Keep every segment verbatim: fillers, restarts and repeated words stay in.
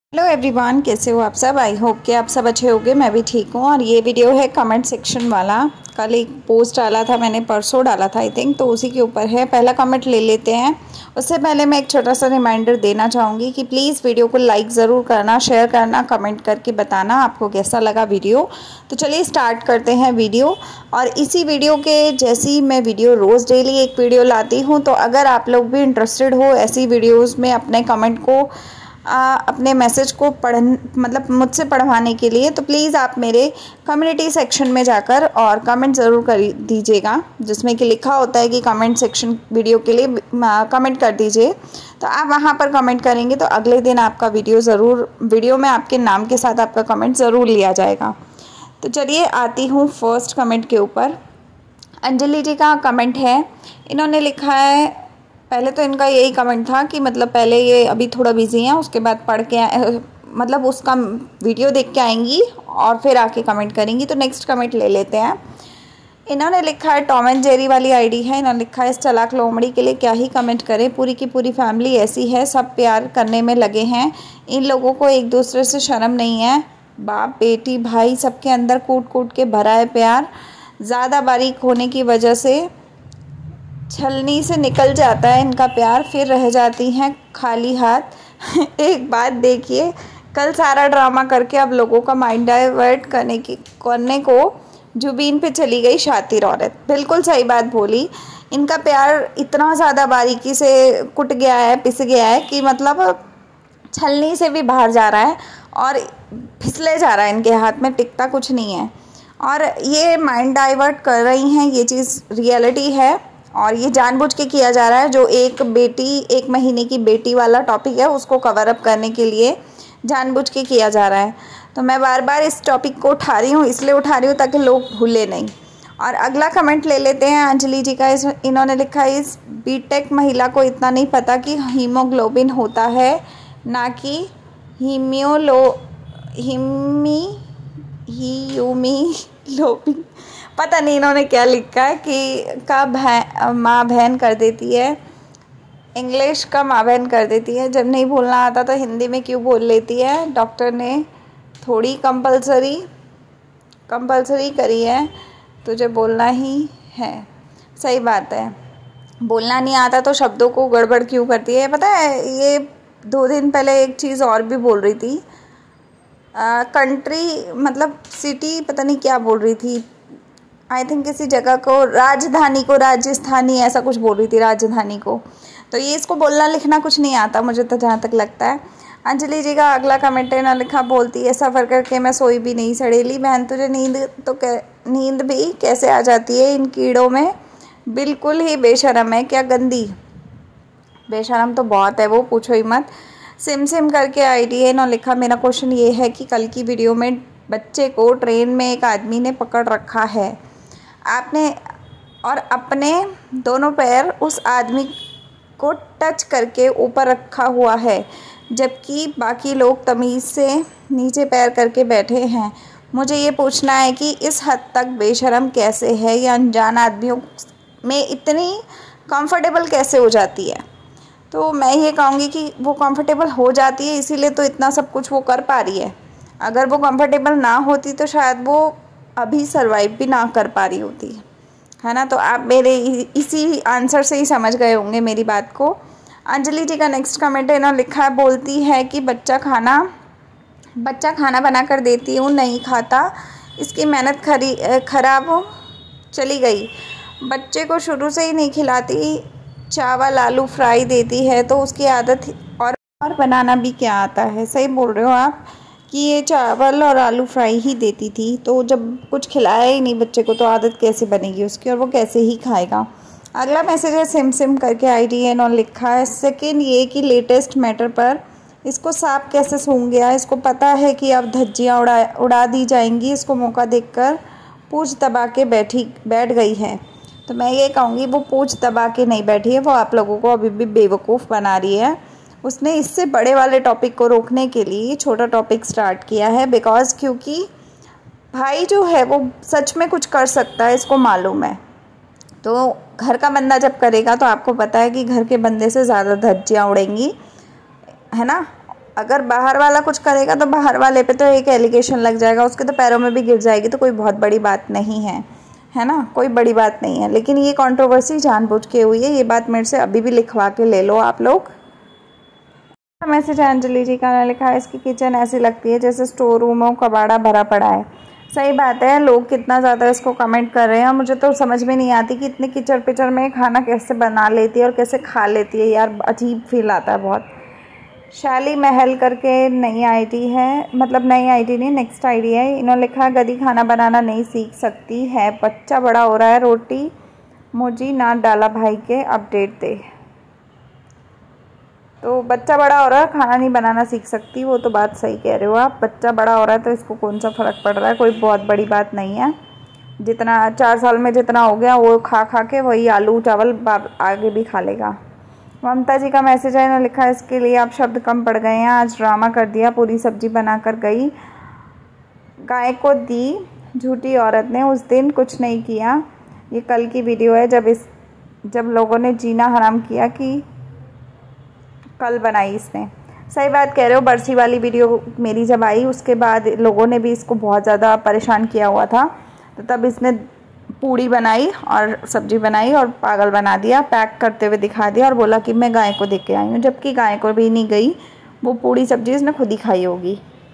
Hello everyone, कैसे हो आप सब। आई होप कि आप सब अच्छे होंगे। मैं भी ठीक हूँ। और ये वीडियो है कमेंट सेक्शन वाला। कल एक पोस्ट डाला था मैंने, परसों डाला था आई थिंक, तो उसी के ऊपर है। पहला कमेंट ले लेते हैं। उससे पहले मैं एक छोटा सा रिमाइंडर देना चाहूँगी कि प्लीज़ वीडियो को लाइक ज़रूर करना, शेयर करना, कमेंट करके बताना आपको कैसा लगा वीडियो। तो चलिए स्टार्ट करते हैं वीडियो। और इसी वीडियो के जैसी मैं वीडियो रोज़ डेली एक वीडियो लाती हूँ, तो अगर आप लोग भी इंटरेस्टेड हो ऐसी वीडियोज़ में अपने कमेंट को आ, अपने मैसेज को पढ़ मतलब मुझसे पढ़वाने के लिए, तो प्लीज़ आप मेरे कम्युनिटी सेक्शन में जाकर और कमेंट ज़रूर कर दीजिएगा, जिसमें कि लिखा होता है कि कमेंट सेक्शन वीडियो के लिए कमेंट कर दीजिए। तो आप वहां पर कमेंट करेंगे तो अगले दिन आपका वीडियो ज़रूर वीडियो में आपके नाम के साथ आपका कमेंट ज़रूर लिया जाएगा। तो चलिए आती हूँ फर्स्ट कमेंट के ऊपर। अंजलि जी का कमेंट है। इन्होंने लिखा है, पहले तो इनका यही कमेंट था कि मतलब पहले ये अभी थोड़ा बिजी हैं, उसके बाद पढ़ के मतलब उसका वीडियो देख के आएंगी और फिर आके कमेंट करेंगी। तो नेक्स्ट कमेंट ले लेते हैं। इन्होंने लिखा है, टॉम एंड जेरी वाली आईडी है। इन्होंने लिखा है, इस चालाक लोमड़ी के लिए क्या ही कमेंट करें, पूरी की पूरी फैमिली ऐसी है, सब प्यार करने में लगे हैं, इन लोगों को एक दूसरे से शर्म नहीं है। बाप बेटी भाई सबके अंदर कूट कूट के भरा है प्यार, ज़्यादा बारीक होने की वजह से छलनी से निकल जाता है इनका प्यार, फिर रह जाती हैं खाली हाथ। एक बात देखिए, कल सारा ड्रामा करके अब लोगों का माइंड डाइवर्ट करने की करने को जुबीन पे चली गई शातिर औरत। बिल्कुल सही बात बोली। इनका प्यार इतना ज़्यादा बारीकी से कुट गया है, पिस गया है कि मतलब छलनी से भी बाहर जा रहा है और फिसले जा रहा है, इनके हाथ में टिकता कुछ नहीं है। और ये माइंड डाइवर्ट कर रही हैं, ये चीज़ रियलिटी है और ये जानबूझ के किया जा रहा है। जो एक बेटी एक महीने की बेटी वाला टॉपिक है उसको कवर अप करने के लिए जानबूझ के किया जा रहा है। तो मैं बार बार इस टॉपिक को उठा रही हूँ, इसलिए उठा रही हूँ ताकि लोग भूले नहीं। और अगला कमेंट ले लेते हैं अंजलि जी का। इस इन्होंने लिखा है, इस बीटेक महिला को इतना नहीं पता कि हीमोग्लोबिन होता है ना कि हीमियोलो हिमी हीयूमीग्लोबिन। पता नहीं इन्होंने क्या लिखा है कि का बहन माँ बहन कर देती है, इंग्लिश का माँ बहन कर देती है। जब नहीं बोलना आता तो हिंदी में क्यों बोल लेती है। डॉक्टर ने थोड़ी कंपलसरी कंपलसरी करी है, तुझे बोलना ही है। सही बात है, बोलना नहीं आता तो शब्दों को गड़बड़ क्यों करती है। पता है, ये दो दिन पहले एक चीज़ और भी बोल रही थी, कंट्री मतलब सिटी पता नहीं क्या बोल रही थी, आई थिंक किसी जगह को, राजधानी को राजस्थानी ऐसा कुछ बोल रही थी, राजधानी को। तो ये इसको बोलना लिखना कुछ नहीं आता मुझे तो, जहाँ तक लगता है। अंजलि जी का अगला कमेंट है ना, लिखा, बोलती है सफ़र करके मैं सोई भी नहीं, सड़ेली बहन तुझे नींद तो नींद भी कैसे आ जाती है इन कीड़ों में, बिल्कुल ही बेशरम है क्या, गंदी बेशरम तो बहुत है वो, पूछो ही मत। सिम सिम करके आईडी है ना, लिखा, मेरा क्वेश्चन ये है कि कल की वीडियो में बच्चे को ट्रेन में एक आदमी ने पकड़ रखा है, आपने और अपने दोनों पैर उस आदमी को टच करके ऊपर रखा हुआ है, जबकि बाकी लोग तमीज़ से नीचे पैर करके बैठे हैं। मुझे ये पूछना है कि इस हद तक बेशरम कैसे है, या अनजान आदमियों में इतनी कंफर्टेबल कैसे हो जाती है। तो मैं ये कहूँगी कि वो कंफर्टेबल हो जाती है, इसीलिए तो इतना सब कुछ वो कर पा रही है। अगर वो कंफर्टेबल ना होती तो शायद वो अभी सरवाइव भी ना कर पा रही होती है ना। तो आप मेरे इसी आंसर से ही समझ गए होंगे मेरी बात को। अंजलि जी का नेक्स्ट कमेंट है ना, लिखा है, बोलती है कि बच्चा खाना बच्चा खाना बना कर देती हूँ नहीं खाता, इसकी मेहनत खरी खराब चली गई। बच्चे को शुरू से ही नहीं खिलाती, चावल आलू फ्राई देती है तो उसकी आदत, और और बनाना भी क्या आता है। सही बोल रहे हो आप कि ये चावल और आलू फ्राई ही देती थी, तो जब कुछ खिलाया ही नहीं बच्चे को तो आदत कैसे बनेगी उसकी, और वो कैसे ही खाएगा। अगला मैसेज है, सिम सिम करके आईडी है और लिखा है, सेकेंड ये कि लेटेस्ट मैटर पर इसको सांप कैसे सूंघ गया, इसको पता है कि अब धज्जियाँ उड़ा उड़ा दी जाएंगी, इसको मौका देखकर पूछ दबा के बैठी बैठ गई है। तो मैं ये कहूँगी वो पूछ दबा के नहीं बैठी है, वो आप लोगों को अभी भी बेवकूफ़ बना रही है। उसने इससे बड़े वाले टॉपिक को रोकने के लिए छोटा टॉपिक स्टार्ट किया है, बिकॉज़ क्योंकि भाई जो है वो सच में कुछ कर सकता है, इसको मालूम है। तो घर का बंदा जब करेगा तो आपको पता है कि घर के बंदे से ज़्यादा धज्जियाँ उड़ेंगी, है ना। अगर बाहर वाला कुछ करेगा तो बाहर वाले पे तो एक एलिगेशन लग जाएगा, उसके तो पैरों में भी गिर जाएगी, तो कोई बहुत बड़ी बात नहीं है, है ना, कोई बड़ी बात नहीं है। लेकिन ये कंट्रोवर्सी जानबूझ के हुई है, ये बात मेरे से अभी भी लिखवा के ले लो आप लोग। मैसेज अंजलि जी का लिखा है, इसकी किचन ऐसी लगती है जैसे स्टोर रूम हो, कबाड़ा भरा पड़ा है। सही बात है, लोग कितना ज़्यादा इसको कमेंट कर रहे हैं और मुझे तो समझ में नहीं आती कि इतने कीचड़ पिचड़ में खाना कैसे बना लेती है और कैसे खा लेती है यार, अजीब फील आता है बहुत। शैली महल करके नई आईडी है, मतलब नई आईडी नहीं, नेक्स्ट आईडी है। इन्होंने लिखा है, गधी खाना बनाना नहीं सीख सकती है, बच्चा बड़ा हो रहा है, रोटी मुझी ना डाला भाई के अपडेट दे। तो बच्चा बड़ा हो रहा है, खाना नहीं बनाना सीख सकती, वो तो बात सही कह रहे हो आप। बच्चा बड़ा हो रहा है तो इसको कौन सा फ़र्क पड़ रहा है, कोई बहुत बड़ी बात नहीं है। जितना चार साल में जितना हो गया वो खा खा के वही आलू चावल आगे भी खा लेगा। ममता जी का मैसेज है, इन्होंने लिखा है, इसके लिए आप शब्द कम पड़ गए हैं, आज ड्रामा कर दिया, पूरी सब्जी बना कर गई, गाय को दी, झूठी औरत ने उस दिन कुछ नहीं किया। ये कल की वीडियो है जब इस जब लोगों ने जीना हराम किया कि कल बनाई इसने। सही बात कह रहे हो, बरसी वाली वीडियो मेरी जब आई उसके बाद लोगों ने भी इसको बहुत ज़्यादा परेशान किया हुआ था, तो तब इसने पूड़ी बनाई और सब्जी बनाई और पागल बना दिया, पैक करते हुए दिखा दिया और बोला कि मैं गाय को देख के आई हूँ, जबकि गाय को भी नहीं गई, वो पूड़ी सब्जी इसने खुद ही खाई होगी।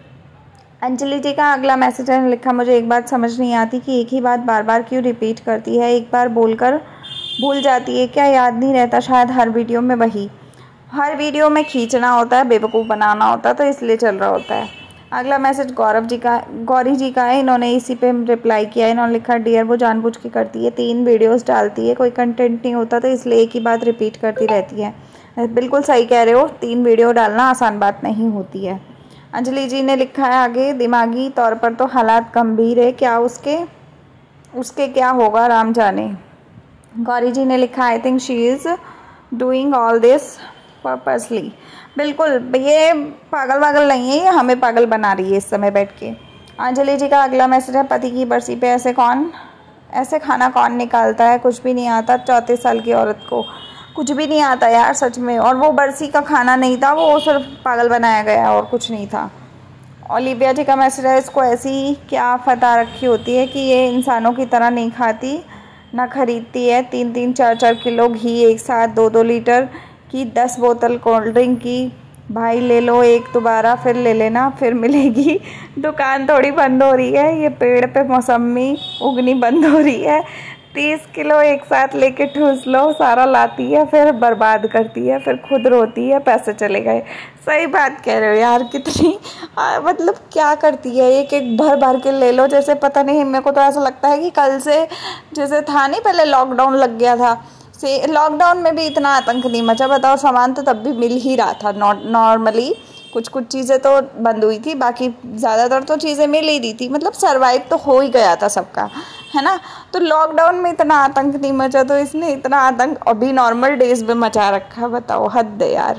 अंजलि जी का अगला मैसेज है, लिखा, मुझे एक बात समझ नहीं आती कि एक ही बात बार बार क्यों रिपीट करती है, एक बार बोलकर भूल जाती है क्या, याद नहीं रहता शायद हर वीडियो में वही, हर वीडियो में खींचना होता है, बेवकूफ़ बनाना होता है, तो इसलिए चल रहा होता है। अगला मैसेज गौरव जी का गौरी जी का है, इन्होंने इसी पे रिप्लाई किया है। इन्होंने लिखा, डियर वो जानबूझ के करती है, तीन वीडियोस डालती है, कोई कंटेंट नहीं होता तो इसलिए एक ही बात रिपीट करती रहती है। बिल्कुल सही कह रहे हो, तीन वीडियो डालना आसान बात नहीं होती है। अंजलि जी ने लिखा है आगे, दिमागी तौर पर तो हालात गंभीर है, क्या उसके उसके क्या होगा राम जाने। गौरी जी ने लिखा, I think she is doing all this purposely. बिल्कुल, ये पागल वागल नहीं है, ये हमें पागल बना रही है इस समय बैठ के। अंजलि जी का अगला मैसेज है, पति की बरसी पे ऐसे कौन ऐसे खाना कौन निकालता है, कुछ भी नहीं आता, चौंतीस साल की औरत को कुछ भी नहीं आता यार सच में। और वो बरसी का खाना नहीं था, वो सिर्फ पागल बनाया गया और कुछ नहीं था। ओलिविया जी का मैसेज है, इसको ऐसी क्या फता रखी होती है कि ये इंसानों की तरह नहीं खाती ना खरीदती है, तीन तीन चार चार किलो घी एक साथ, दो दो लीटर की दस बोतल कोल्ड ड्रिंक की, भाई ले लो एक दोबारा फिर ले लेना फिर मिलेगी, दुकान थोड़ी बंद हो रही है, ये पेड़ पे मौसमी उगनी बंद हो रही है, तीस किलो एक साथ लेके ठूस लो, सारा लाती है फिर बर्बाद करती है, फिर खुद रोती है पैसे चले गए। सही बात कह रहे हो यार, कितनी आ, मतलब क्या करती है, एक एक भर भर के ले लो, जैसे पता नहीं, मेरे को तो ऐसा लगता है कि कल से जैसे था नहीं, पहले लॉकडाउन लग गया था, से लॉकडाउन में भी इतना आतंक नहीं मचा, बताओ, सामान तो तब भी मिल ही रहा था नॉर्मली, कुछ कुछ चीज़ें तो बंद हुई थी, बाकी ज़्यादातर तो चीज़ें मिल ही रही थी, मतलब सरवाइव तो हो ही गया था सबका, है ना। तो लॉकडाउन में इतना आतंक नहीं मचा, तो इसने इतना आतंक अभी नॉर्मल डेज में मचा रखा है, बताओ, हद है यार।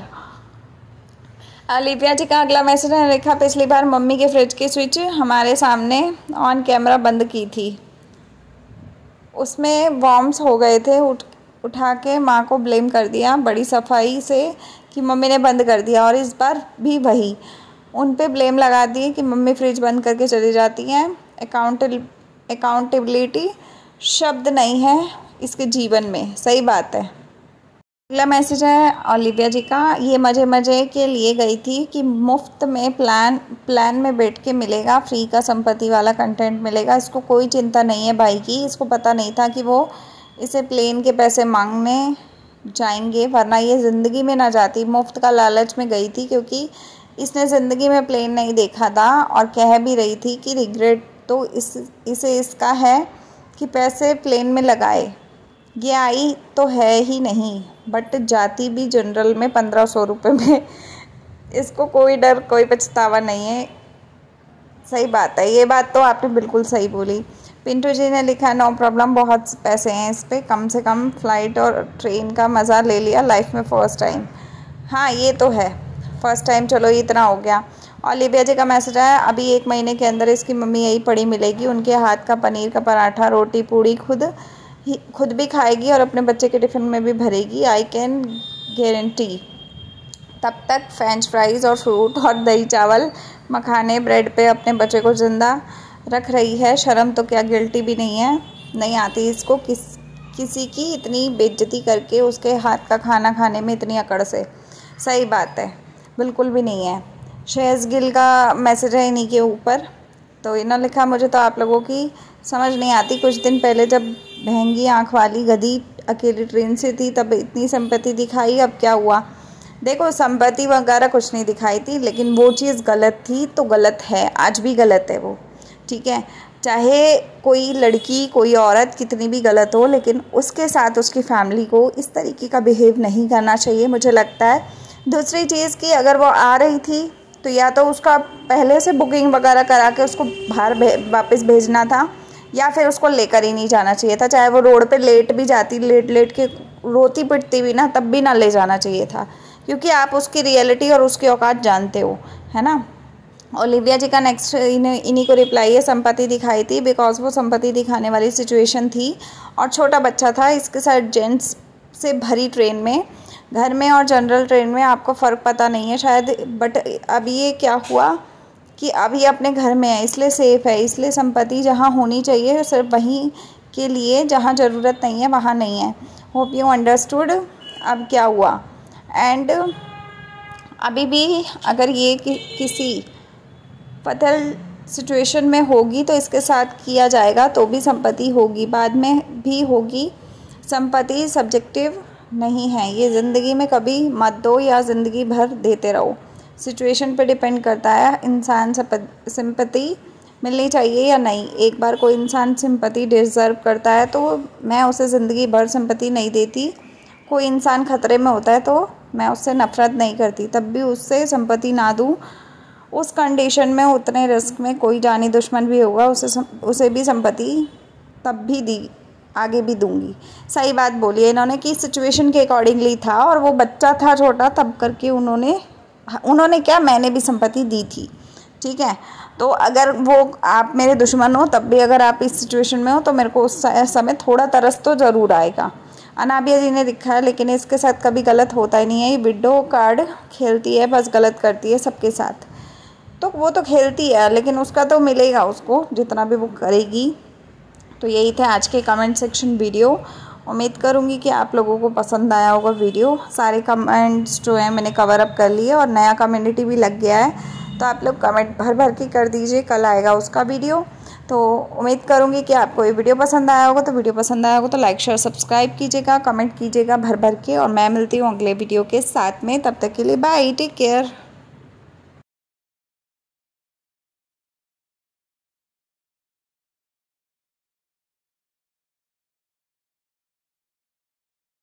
लिपिया जी का अगला मैसेज है, लिखा, पिछली बार मम्मी के फ्रिज की स्विच हमारे सामने ऑन कैमरा बंद की थी, उसमें वॉर्म्स हो गए थे, उठ उठा के माँ को ब्लेम कर दिया बड़ी सफाई से कि मम्मी ने बंद कर दिया, और इस बार भी वही उन पे ब्लेम लगा दिए कि मम्मी फ्रिज बंद करके चली जाती हैं। अकाउंटेबल अकाउंटेबिलिटी शब्द नहीं है इसके जीवन में, सही बात है। अगला मैसेज है ओलिविया जी का, ये मज़े मज़े के लिए गई थी कि मुफ्त में प्लान प्लान में बैठ के मिलेगा, फ्री का संपत्ति वाला कंटेंट मिलेगा, इसको कोई चिंता नहीं है भाई की, इसको पता नहीं था कि वो इसे प्लेन के पैसे मांगने जाएंगे, वरना ये ज़िंदगी में ना जाती, मुफ्त का लालच में गई थी, क्योंकि इसने ज़िंदगी में प्लेन नहीं देखा था, और कह भी रही थी कि रिग्रेट तो इस इसे इसका है कि पैसे प्लेन में लगाए, ये आई तो है ही नहीं, बट जाती भी जनरल में पंद्रह सौ रुपये में, इसको कोई डर कोई पछतावा नहीं है। सही बात है, ये बात तो आपने बिल्कुल सही बोली। पिंटू जी ने लिखा, नो प्रॉब्लम, बहुत पैसे हैं इस पर, कम से कम फ्लाइट और ट्रेन का मज़ा ले लिया लाइफ में फर्स्ट टाइम। हाँ ये तो है, फर्स्ट टाइम, चलो ये इतना हो गया। ओलिविया जी का मैसेज आया, अभी एक महीने के अंदर इसकी मम्मी यही पड़ी मिलेगी, उनके हाथ का पनीर का पराठा रोटी पूड़ी खुद ही खुद भी खाएगी और अपने बच्चे के टिफ़िन में भी भरेगी, आई कैन गारंटी। तब तक फ्रेंच फ्राइज़ और फ्रूट और दही चावल मखाने ब्रेड पे अपने बच्चे को ज़िंदा रख रही है। शर्म तो क्या, गिल्टी भी नहीं है, नहीं आती इसको किस किसी की इतनी बेइज्जती करके उसके हाथ का खाना खाने में इतनी अकड़ से। सही बात है, बिल्कुल भी नहीं है। शेज गिल का मैसेज है इन्हीं के ऊपर। तो इन्होंने लिखा, मुझे तो आप लोगों की समझ नहीं आती। कुछ दिन पहले जब महंगी आँख वाली गधी अकेली ट्रेन से थी तब इतनी सिंपैथी दिखाई, अब क्या हुआ? देखो, सिंपैथी वगैरह कुछ नहीं दिखाई थी, लेकिन वो चीज़ गलत थी तो गलत है, आज भी गलत है वो, ठीक है। चाहे कोई लड़की कोई औरत कितनी भी गलत हो, लेकिन उसके साथ उसकी फैमिली को इस तरीके का बिहेव नहीं करना चाहिए, मुझे लगता है। दूसरी चीज़ कि अगर वो आ रही थी तो या तो उसका पहले से बुकिंग वगैरह करा के उसको बाहर भे, वापस भेजना था, या फिर उसको लेकर ही नहीं जाना चाहिए था। चाहे वो रोड पे लेट भी जाती, लेट लेट के रोती पिटती भी ना, तब भी ना ले जाना चाहिए था, क्योंकि आप उसकी रियलिटी और उसकी औकात जानते हो, है ना। ओलिविया जी का नेक्स्ट इन्हीं को रिप्लाई है, संपत्ति दिखाई थी बिकॉज वो संपत्ति दिखाने वाली सिचुएशन थी और छोटा बच्चा था इसके साथ जेंट्स से भरी ट्रेन में, घर में और जनरल ट्रेन में आपको फ़र्क पता नहीं है शायद। बट अब ये क्या हुआ कि अब ये अपने घर में है, इसलिए सेफ़ है, इसलिए संपत्ति जहाँ होनी चाहिए सिर्फ वहीं के लिए, जहाँ ज़रूरत नहीं है वहाँ नहीं है। Hope you understood. अब क्या हुआ, एंड अभी भी अगर ये कि, किसी फतल सिचुएशन में होगी तो इसके साथ किया जाएगा तो भी संपत्ति होगी, बाद में भी होगी। संपत्ति सब्जेक्टिव नहीं है, ये ज़िंदगी में कभी मत दो या ज़िंदगी भर देते रहो, सिचुएशन पे डिपेंड करता है इंसान सिंपैथी मिलनी चाहिए या नहीं। एक बार कोई इंसान सिंपैथी डिज़र्व करता है तो मैं उसे ज़िंदगी भर सिंपैथी नहीं देती। कोई इंसान ख़तरे में होता है तो मैं उससे नफ़रत नहीं करती, तब भी उससे सिंपैथी ना दूँ। उस कंडीशन में उतने रिस्क में कोई जानी दुश्मन भी होगा उसे उसे भी सिंपैथी तब भी दी, आगे भी दूंगी। सही बात बोली है इन्होंने कि सिचुएशन के अकॉर्डिंगली था और वो बच्चा था छोटा, तब करके उन्होंने उन्होंने क्या, मैंने भी संपत्ति दी थी, ठीक है। तो अगर वो आप मेरे दुश्मन हो तब भी अगर आप इस सिचुएशन में हो तो मेरे को उस समय थोड़ा तरस तो ज़रूर आएगा। अनाबिया जी ने लिखा है, लेकिन इसके साथ कभी गलत होता ही नहीं है, ये विडो कार्ड खेलती है, बस गलत करती है सबके साथ। तो वो तो खेलती है लेकिन उसका तो मिलेगा उसको जितना भी वो करेगी। तो यही थे आज के कमेंट सेक्शन वीडियो। उम्मीद करूँगी कि आप लोगों को पसंद आया होगा वीडियो। सारे कमेंट्स जो हैं मैंने कवर अप कर लिए और नया कम्युनिटी भी लग गया है, तो आप लोग कमेंट भर भर के कर दीजिए, कल आएगा उसका वीडियो। तो उम्मीद करूँगी कि आपको ये वीडियो पसंद आया होगा। तो वीडियो पसंद आया होगा तो लाइक शेयर सब्सक्राइब कीजिएगा, कमेंट कीजिएगा भर भर के, और मैं मिलती हूँ अगले वीडियो के साथ में। तब तक के लिए बाय, टेक केयर।